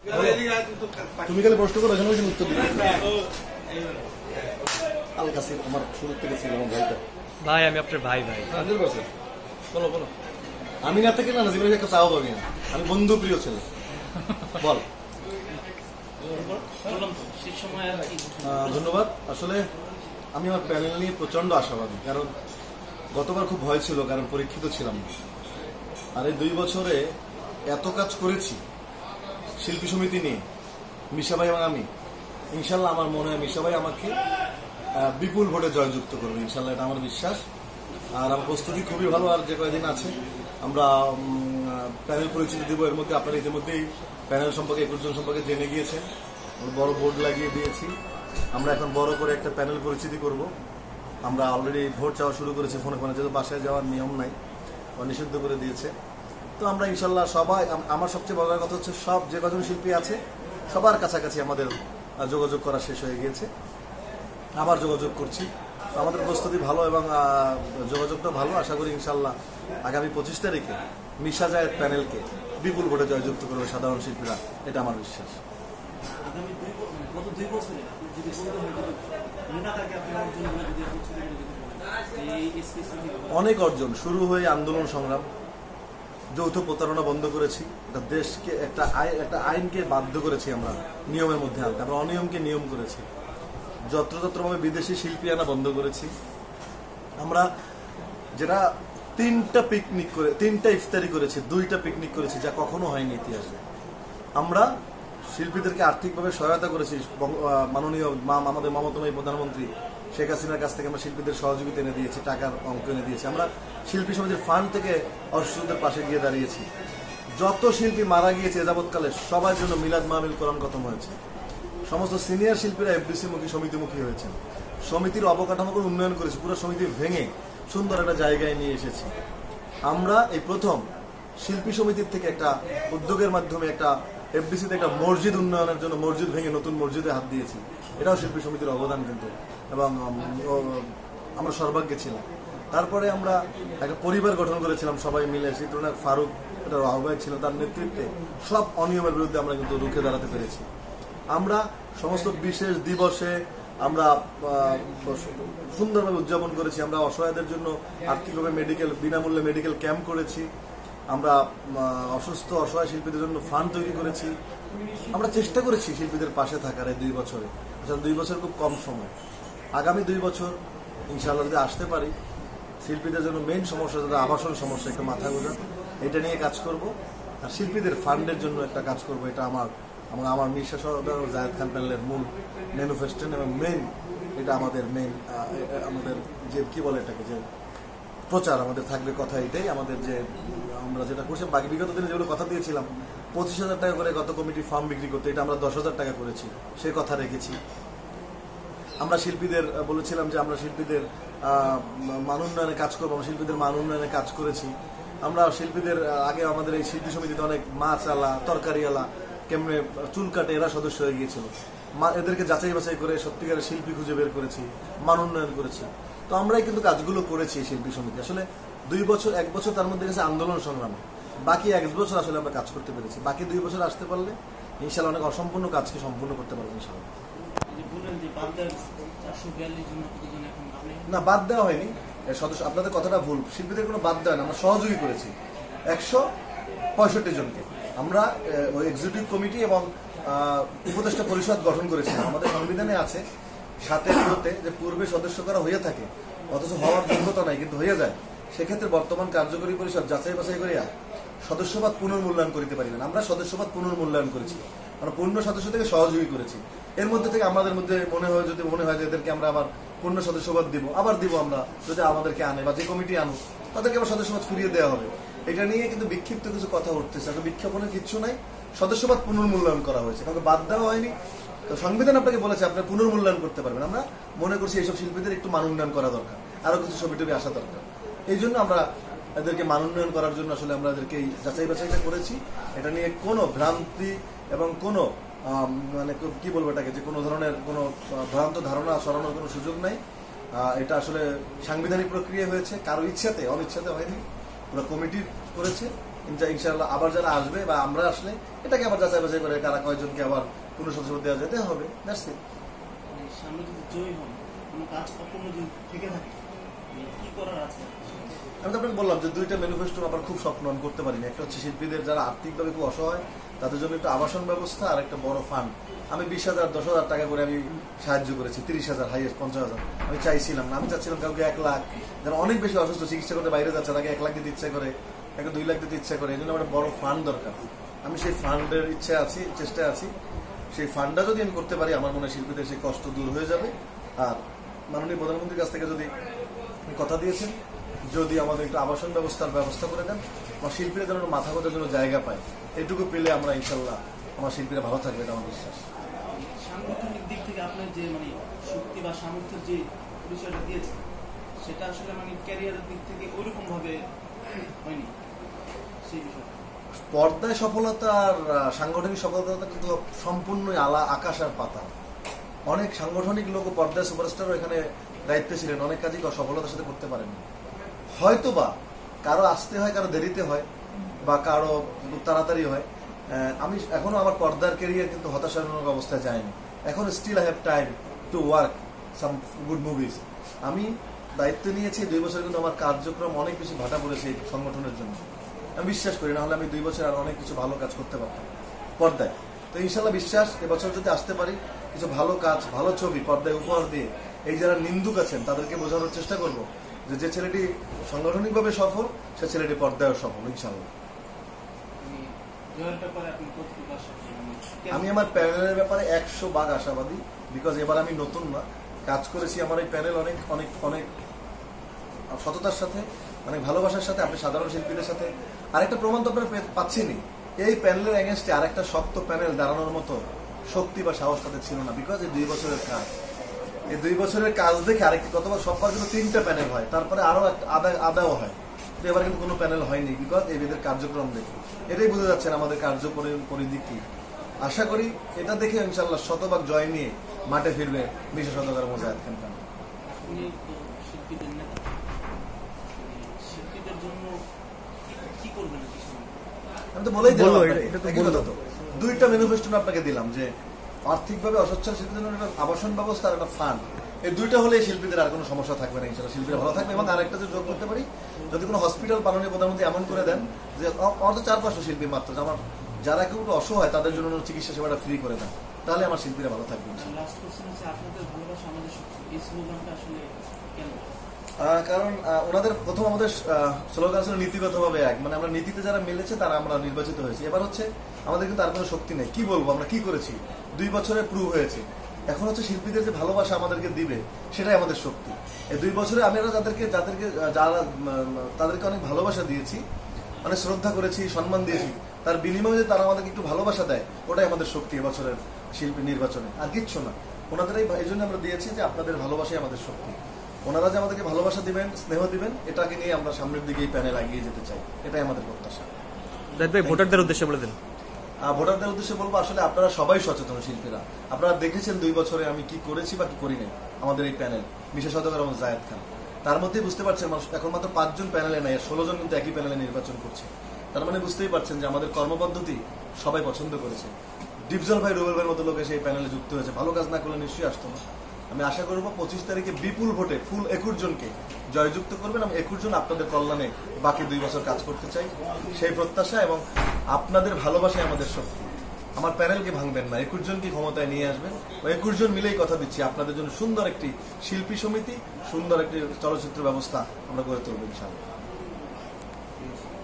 তুমি খালি প্রশ্ন করো, এখানে উত্তর দিবে। আল কাসির আমার শুরু থেকে ছিল আমার ভাইটা। ভাই আমি আপনার ভাই। 100%। বলো বলো। আমি না থেকে না জীবনে একটা চাও পাবি না। আমি বন্ধু প্রিয় ছেলে। বল। ধন্যবাদ। আসলে আমি আমার প্যানেল নিয়ে প্রচন্ড আশাবাদী, কারণ গতবার খুব ভয় ছিল, কারণ পরীক্ষিত ছিলাম না। আর এই 2 বছরে এত কাজ করেছি শিল্পী সমিতি নিয়ে, মিশা ভাই এবং আমি। ইনশাল্লাহ আমার মনে হয় মিশা ভাই আমাকে বিপুল ভোটে জয়যুক্ত করবে, ইনশাল্লাহ এটা আমার বিশ্বাস। আর আমার প্রস্তুতি খুবই ভালো। আর যে কয়েকদিন আছে আমরা প্যানেল পরিচিতি দেবো। এর মধ্যে আপনারা ইতিমধ্যেই প্যানেল সম্পর্কে 21 জন সম্পর্কে জেনে গিয়েছেন। বড় বোর্ড লাগিয়ে দিয়েছি। আমরা এখন বড় করে একটা প্যানেল পরিচিতি করব। আমরা অলরেডি ভোট চাওয়া শুরু করেছি ফোনে ফোনে, যেহেতু বাসায় যাওয়ার নিয়ম নাই, নিষিদ্ধ করে দিয়েছে। তো আমরা ইনশাল্লাহ সবাই, আমার সবচেয়ে বড় কথা হচ্ছে সব যে কজন শিল্পী আছে সবার কাছাকাছি আমাদের যোগাযোগ করা শেষ হয়ে গিয়েছে, আবার যোগাযোগ করছি। আমাদের প্রস্তুতি ভালো এবং যোগাযোগটা ভালো। আশা করি ইনশাল্লাহ আগামী 25 তারিখে মিশা জায়েদ প্যানেলকে বিপুল ভোটে জয়যুক্ত করবে সাধারণ শিল্পীরা, এটা আমার বিশ্বাস। অনেক অর্জন শুরু হয়ে আন্দোলন সংগ্রাম, যৌথ প্রতারণা বন্ধ করেছি, একটা দেশকে একটা আইনকে বাধ্য করেছি আমরা নিয়মের মধ্যে আনতে, আমরা অনিয়মকে নিয়ম করেছি, যত্রতত্রভাবে বিদেশি শিল্পী আনা বন্ধ করেছি। আমরা যেটা 3টা পিকনিক করে 3টা ইফতারি করেছি, 2টা পিকনিক করেছি, যা কখনো হয়নি ইতিহাসে। আমরা শিল্পীদেরকে আর্থিকভাবে সহায়তা করেছি। মাননীয় আমাদের মমতাময়ী প্রধানমন্ত্রী শেখ হাসিনার কাছ থেকে আমরা শিল্পীদের সহযোগিতা এনে দিয়েছি, টাকার অঙ্ক এনে দিয়েছি। আমরা শিল্পী সমিতির ফান্ড থেকে অসুস্থদের পাশে গিয়ে দাঁড়িয়েছি। যত শিল্পী মারা গিয়েছে যাবৎকালে সবার জন্য মিলাদ মাহফিল কোরআন খতম হয়েছে। সমস্ত সিনিয়র শিল্পীরা এফডিসি মুখী, সমিতিমুখী হয়েছেন। সমিতির অবকাঠামোকে উন্নয়ন করেছি, পুরো সমিতি ভেঙে সুন্দর একটা জায়গায় নিয়ে এসেছি। আমরা এই প্রথম শিল্পী সমিতির থেকে একটা উদ্যোগের মাধ্যমে একটা এফডিসিতে একটা মসজিদ উন্নয়নের জন্য মসজিদ ভেঙে নতুন মসজিদে হাত দিয়েছি। এটাও শিল্পী সমিতির অবদান কিন্তু, এবং আমরা সর্বাগ্যে ছিলাম। তারপরে আমরা একটা পরিবার গঠন করেছিলাম সবাই মিলে, চিত্রনায়ক ফারুক এটার আহ্বায়ক ছিল, তার নেতৃত্বে সব অনিয়মের বিরুদ্ধে আমরা কিন্তু রুখে দাঁড়াতে পেরেছি। আমরা সমস্ত বিশেষ দিবসে আমরা সুন্দরভাবে উদযাপন করেছি। আমরা অসহায়দের জন্য আর্থিকভাবে বিনামূল্যে মেডিকেল ক্যাম্প করেছি। আমরা অসুস্থ অসহায় শিল্পীদের জন্য ফান্ড তৈরি করেছি। আমরা চেষ্টা করেছি শিল্পীদের পাশে থাকার এই 2 বছরে। আসলে 2 বছর খুব কম সময়। আগামী 2 বছর ইনশাআল্লাহ যদি আসতে পারি, শিল্পীদের জন্য মেইন সমস্যা যেটা আবাসন সমস্যা, একটা মাথা গোঁজা, এটা নিয়ে কাজ করব। আর শিল্পীদের ফান্ডের জন্য একটা কাজ করব। এটা আমার মিশা জায়েদ খান প্যানেলের মূল ম্যানিফেস্টেশন এবং মেইন, এটা আমাদের মেইন, আমাদের যে কি বলে এটাকে, যে প্রচার আমাদের থাকবে। কথা এটাই আমাদের, যে আমরা যেটা করছি, বাকি বিগত দিনে যেগুলো কথা দিয়েছিলাম 25,000 টাকা করে গত কমিটি ফার্ম বিক্রি করতে, এটা আমরা 10,000 টাকা করেছি, সে কথা রেখেছি। আমরা শিল্পীদের বলেছিলাম যে আমরা শিল্পীদের মান উন্নয়নে কাজ করবো, আমরা শিল্পীদের মান উন্নয়নে কাজ করেছি। আমরা শিল্পীদের আগে আমাদের এই শিল্পী সমিতিতে অনেক মাছ আলা, তরকারি আলা, কেমনে চুল কাটে এরা সদস্য হয়ে গিয়েছিল। এদেরকে যাচাই বাছাই করে সত্যিকারের শিল্পী খুঁজে বের করেছি, মান উন্নয়ন করেছি। তো আমরাই কিন্তু কাজগুলো করেছি শিল্পী সমিতি। আসলে 2 বছর 1 বছর তার মধ্যে গেছে আন্দোলন সংগ্রাম, বাকি 1 বছর আসলে আমরা কাজ করতে পেরেছি। বাকি 2 বছর আসতে পারলে ইনশাল্লাহ অনেক অসম্পূর্ণ কাজকে সম্পূর্ণ করতে পারবো ইনশাল্লাহ। না, বাদ দেওয়া হয়নি সদস্য, আপনাদের কথাটা ভুল। শিল্পীদের কোনো বাদ দেওয়া না, আমরা সহযোগী করেছি 165 জনকে। আমরা ওই এক্সিকিউটিভ কমিটি এবং উপদেষ্টা পরিষদ গঠন করেছিলাম। আমাদের সংবিধানে আছে 7 যে পূর্বে সদস্য করা হয়ে থাকে, অথচ হওয়ার যোগ্যতা নাই কিন্তু হয়ে যায়, সেক্ষেত্রে বর্তমান কার্যকরী পরিষদ যাচাই বাছাই করিয়া সদস্যপদ পুনর্মূল্যায়ন করতে পারিবেন। আমরা সদস্যপদ পুনর্মূল্যায়ন করেছি, আমরা পূর্ণ সদস্য থেকে সহযোগী করেছি। এর মধ্যে থেকে আমাদের মধ্যে যদি মনে হয় যে এদেরকে আমরা আবার পূর্ণ সদস্যপদ দিব, আবার দিব আমরা, যদি আমাদেরকে আনে বা যে কমিটি আনুক তাদেরকে আবার সদস্যপদ ফিরিয়ে দেওয়া হবে। এটা নিয়ে কিন্তু বিক্ষিপ্ত কিছু কথা উঠতেছে, বিক্ষেপণের কিছু নাই, সদস্যপদ পুনর্মূল্যায়ন করা হয়েছে, কাউকে বাদ দেওয়া হয়নি। তো সংবিধান আপনাকে বলেছে আপনি পুনর্মূল্যায়ন করতে পারবেন। আমরা মনে করছি এইসব শিল্পীদের একটু মান উন্নয়ন করা দরকার, আরো কিছু ছবি টবি আসা দরকার। এই জন্য আমরা এদেরকে মান উন্নয়ন করার জন্য আসলে আমরা এদেরকে যাচাই বাছাইটা করেছি। এটা নিয়ে কোনো ভ্রান্তি এবং কোনো মানে কি বলবো এটাকে, যে কোনো ধরনের কোনো ভ্রান্ত ধারণা সরানোর কোনো সুযোগ নাই। এটা আসলে সাংবিধানিক প্রক্রিয়া হয়েছে, কারো ইচ্ছাতে অনিচ্ছাতে হয়নি, পুরো কমিটি করেছে ইনশাআল্লাহ আবার যারা আসবে বা আমরা আসলে এটাকে আবার যাচাই বাছাই করে কারা কয়জনকে আবার পুরো সদস্য দেওয়া যেতে হবে। সামনে যদি জয়ী হন, কোনো কাজ অপূর্ণ যদি থেকে থাকে, কি করার আছে? আমি তো আপনাকে বললাম যে 2টা ম্যানিফেস্টো আমার খুব স্বপ্ন আমি করতে পারিনি। একটা হচ্ছে শিল্পীদের যারা আর্থিকভাবে খুব অসহায় তাদের জন্য একটা আবাসন ব্যবস্থা, আর একটা বড় ফান্ড। আমি 20,000 10,000 টাকা করে আমি সাহায্য করেছি, 30,000 হাইয়েস্ট 50,000 আমি চাইছিলাম না। আমি চাচ্ছিলাম কাউকে 1 লাখ, যারা অনেক বেশি অসুস্থ চিকিৎসা করতে বাইরে যাচ্ছে তাকে 1 লাখ দিতে ইচ্ছা করে, তাকে 2 লাখ দিতে ইচ্ছা করে। এই জন্য আমার বড় ফান্ড দরকার। আমি সেই ফান্ডের ইচ্ছা আছি, চেষ্টায় আছি। সেই ফান্ডটা যদি আমি করতে পারি আমার মনে হয় শিল্পীদের সেই কষ্ট দূর হয়ে যাবে। আর মাননীয় প্রধানমন্ত্রীর কাছ থেকে যদি কথা দিয়েছেন যদি আমাদের একটু আবাসন ব্যবস্থার ব্যবস্থা করে দেন, আমার শিল্পীরা যেন মাথা গোঁজার জন্য জায়গা পায়, এটুকু পেলে আমরা ইনশাল্লাহ আমার শিল্পীরা ভালো থাকবে, এটা আমার বিশ্বাস। সাংগঠনিক দিক থেকে আপনার যে শক্তি বা সামর্থ্যের যে পরিচয়টা দিয়েছে সেটা আসলে ক্যারিয়ারের দিক থেকে ওইরকম ভাবে হয়নি। সেই বিষয়ে পর্দায় সফলতা আর সাংগঠনিক সফলতা কিন্তু সম্পূর্ণই আকাশ আর পাতাল। অনেক সাংগঠনিক লোক পর্দায় সুপারস্টারও এখানে দায়িত্বে ছিলেন, অনেক কাজই সফলতার সাথে করতে পারেন। হয়তো বা কারো আসতে হয়, কারো দেরিতে হয়, বা কারো তাড়াতাড়ি হয়। আমি এখনো আমার পর্দার ক্যারিয়ার কিন্তু হতাশাজনক অবস্থায় যায়নি। এখন still I have time to work some good movies. আমি দায়িত্ব নিয়েছি 2 বছর, কিন্তু আমার কার্যক্রম অনেক বেশি ভাটা পড়েছে এই সংগঠনের জন্য। আমি বিশ্বাস করি, না হলে আমি 2 বছর আর অনেক কিছু ভালো কাজ করতে পারতাম পর্দায়। তো ইনশাল্লাহ বিশ্বাস এবছর যদি আসতে পারি, কিছু ভালো কাজ, ভালো ছবি পর্দায় উপহার দিয়ে এই যারা নিন্দুক আছেন তাদেরকে বোঝানোর চেষ্টা করব যে ছেলেটি সাংগঠনিকভাবে সফল সে ছেলেটি পর্দায় সফল ইনশাল্লাহ। আমি আমার প্যানেলের ব্যাপারে 100 ভাগ আশাবাদী, বিকজ এবার আমি নতুন না, কাজ করেছি। আমার এই প্যানেল অনেক অনেক অনেক সততার সাথে, অনেক ভালোবাসার সাথে, আপনি সাধারণ শিল্পীদের সাথে। আরেকটা প্রমাণ তো আপনারা পাচ্ছেনি, এই প্যানেলের এগেনস্টে আরেকটা শক্ত প্যানেল দাঁড়ানোর মতো শক্তি বা সাহস তাদের ছিল না, বিকজ এই 2 বছরের কাজ। এই 2 বছরের কাজ দেখে আরেকটি কতবার সববার কিন্তু 3টা প্যানেল হয়, তারপরে আরো আদাও হয়। এবার কিন্তু কোনো প্যানেল হয়নি, বিকজ এদের কার্যক্রম দেখে এটাই বুঝে যাচ্ছেন আমাদের কার্যপরিধি কি। আশা করি এটা দেখে ইনশাল্লাহ শতভাগ জয় নিয়ে মাঠে ফিরবে বিশেষ শতকার মোজাহিদ খান। আমি তো বলেই দিলাম, 2টা ম্যানিফেস্টো আপনাকে দিলাম যে আর্থিকভাবে অসচ্ছল শিল্পীদের জন্য একটা আবাসন ব্যবস্থা আর একটা ফান্ড। এই 2টা হলে শিল্পীদের আর কোনো সমস্যা থাকবে না ইনশাল্লাহ, শিল্পীরা ভালো থাকবে। এবং আরেকটা যে যোগ করতে পারি, যদি কোনো হসপিটাল মাননীয় প্রধানমন্ত্রী এমন করে দেন যে আমার তো 4-5টা শিল্পী মাত্র, আমার যারা কেউ অসহায় তাদের জন্য চিকিৎসা সেবাটা ফ্রি করে দেন, তাহলে আমার শিল্পীরা ভালো থাকবে। কারণ ওনাদের প্রথম আমাদের স্লোগান ছিল নীতিগতভাবে এক, আমরা নীতিতে যারা মিলেছে তারা আমরা নির্বাচিত হয়েছি। এবার হচ্ছে আমাদের কিন্তু আর কোনো শক্তি নেই, কি বলবো আমরা কি করেছি, 2 বছরে প্রুভ হয়েছে। এখন হচ্ছে শিল্পীদের যে ভালোবাসা আমাদেরকে দিবে সেটাই আমাদের শক্তি। এই 2 বছরে আমরা তাদেরকে অনেক ভালোবাসা দিয়েছি, অনেক শ্রদ্ধা করেছি, সম্মান দিয়েছি, তার বিনিময়ে তারা আমাদেরকে একটু ভালোবাসা দেয়, ওটাই আমাদের শক্তি এবছরের শিল্পী নির্বাচনে, আর কিচ্ছু না। ওনাদের এই জন্য আমরা দিয়েছি যে আপনাদের ভালোবাসাই আমাদের শক্তি। ওনারা যে আমাদেরকে ভালোবাসা দিবেন, স্নেহ দিবেন, এটাকে নিয়ে আমরা সামনের দিকে এই প্যানেল এগিয়ে যেতে চাই, এটাই আমাদের প্রত্যাশা। ভোটারদের উদ্দেশ্যে বলে দেন। ভোটারদের উদ্দেশ্যে বলবো, আসলে আপনারা সবাই সচেতন শিল্পীরা। আপনারা দেখেছেন 2 বছরে আমি কি করেছি বা কি করি নাই। আমাদের এই প্যানেল বিশেষ শতকার জায়েদ খান, তার মধ্যেই বুঝতে পারছেন এখন মাত্র 5 জন প্যানেলে নাই, 16 জন কিন্তু একই প্যানেলে নির্বাচন করছে। তার মানে বুঝতেই পারছেন যে আমাদের কর্মপদ্ধতি সবাই পছন্দ করেছে। ডিপজল ভাই, রুবেল ভাইয়ের মতো লোক এসে এই প্যানেলে যুক্ত হয়েছে, ভালো কাজ না করলে নিশ্চয়ই আসতো না। আমি আশা করবো 25 তারিখে বিপুল ভোটে ফুল 21 জনকে জয়যুক্ত করবেন। আমি 21 জন আপনাদের কল্যাণে বাকি 2 বছর কাজ করতে চাই, সেই প্রত্যাশা এবং আপনাদের ভালোবাসায় আমাদের শক্তি। আমার প্যানেলকে ভাঙবেন না, 21 জনকে ক্ষমতায় নিয়ে আসবেন। 21 জন মিলেই কথা দিচ্ছি আপনাদের জন্য সুন্দর একটি শিল্পী সমিতি, সুন্দর একটি চলচ্চিত্র ব্যবস্থা আমরা গড়ে তুলব ইনশাআল্লাহ।